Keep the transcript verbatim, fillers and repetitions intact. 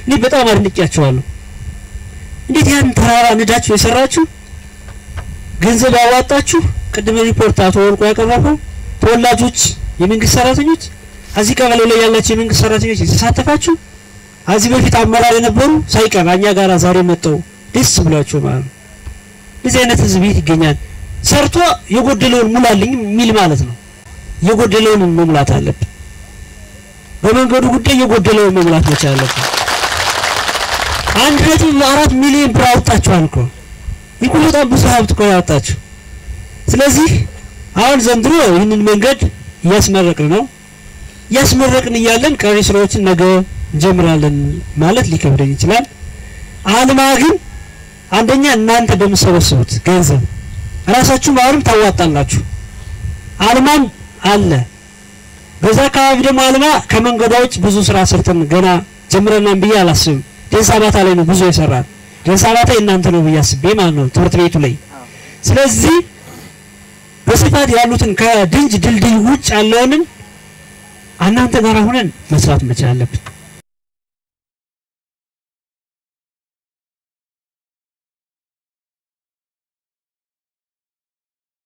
እኔ በጣም አድንቄያቸዋለሁ እንዴት ያን ተራራ ንዳችሁ የሰራችሁ ገንዘብ ያዋጣችሁ ቅድም ሪፖርት አቶ ወርቁ ያቀረበው ተወላጆች የመንግስት ሰራተኞች እዚህ ቀበሌ ላይ ያላችሁ የመንግስት ሰራተኞች ተሳተፋችሁ አዚህ በፊት አመራር የነበሩ ሳይቀባኛ ጋራ ዛሬ መጣው ደስ ብሏቸው ማለት እዚህ አይነት ህዝብ ይገኛል ሰርቶ የጎደለውን ሙላልኝ ሚል ማለት ነው የጎደለውን መሙላት አለበት በመንገዱ ጉዳይ የጎደለውን መሙላት መቻል አለበት አንድ ነጥብ አራት ሚሊዮን ብር አውጣችኋል እኮ ይቁሉታ ብዙ ሀብት እኮ ያወጣችሁ ስለዚህ አሁን ዘንድሮ ይህንን መንገድ ያስመረቅን ነው ያስመረቅን ይያለን ቀሪ ስራዎችን ነገ ጀምራለን ማለት ሊከብደኝ ይችላል አልማ ግን አንደኛ እናንተ በመሰበሰቡት ገንዘብ ራሳችሁ ማውረም ታዋጣላችሁ አልማም አለ በዛ አካባቢ ደግሞ አልማ ከመንገዶች ብዙ ስራ ሰርተን ገና ጀምረናን ብዬ አላስብም ደንሳባታ ላይ ነው ብዙ ይሰራል ደንሳባታ እናንተ ነው በያስቤ ማለት ነው ትምህርት ቤቱ ላይ ስለዚህ በስፋት ያሉትን ከድንጅ ድልድይ ውጭ ያለውን እናንተ ጋር ሆነን መስራት መቻል አለብን